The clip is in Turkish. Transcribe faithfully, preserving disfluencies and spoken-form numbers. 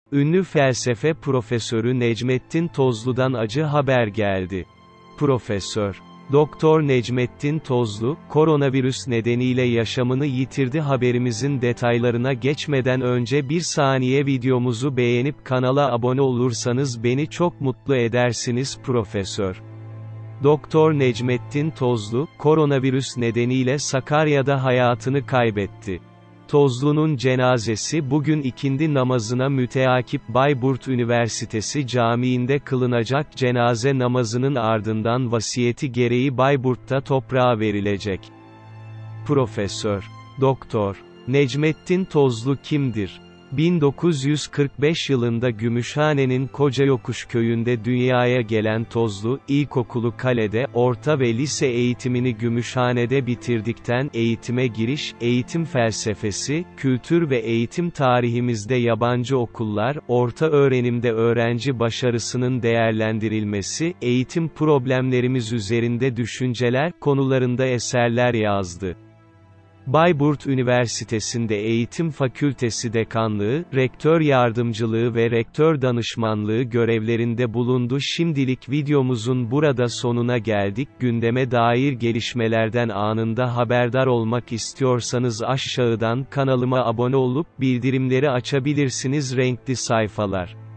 Ünlü felsefe profesörü Necmettin Tozlu'dan acı haber geldi. Profesör Doktor Necmettin Tozlu, koronavirüs nedeniyle yaşamını yitirdi. Haberimizin detaylarına geçmeden önce bir saniye videomuzu beğenip kanala abone olursanız beni çok mutlu edersiniz. Profesör Doktor Necmettin Tozlu, koronavirüs nedeniyle Sakarya'da hayatını kaybetti. Tozlu'nun cenazesi bugün ikindi namazına müteakip Bayburt Üniversitesi Camii'nde kılınacak. Cenaze namazının ardından vasiyeti gereği Bayburt'ta toprağa verilecek. Profesör Doktor Necmettin Tozlu kimdir? bin dokuz yüz kırk beş yılında Gümüşhane'nin Kocayokuş köyünde dünyaya gelen Tozlu, ilkokulu Kale'de, orta ve lise eğitimini Gümüşhane'de bitirdikten eğitime giriş, eğitim felsefesi, kültür ve eğitim tarihimizde yabancı okullar, orta öğrenimde öğrenci başarısının değerlendirilmesi, eğitim problemlerimiz üzerinde düşünceler konularında eserler yazdı. Bayburt Üniversitesi'nde Eğitim Fakültesi Dekanlığı, Rektör Yardımcılığı ve Rektör Danışmanlığı görevlerinde bulundu. Şimdilik videomuzun burada sonuna geldik. Gündeme dair gelişmelerden anında haberdar olmak istiyorsanız aşağıdan kanalıma abone olup bildirimleri açabilirsiniz. Renkli sayfalar.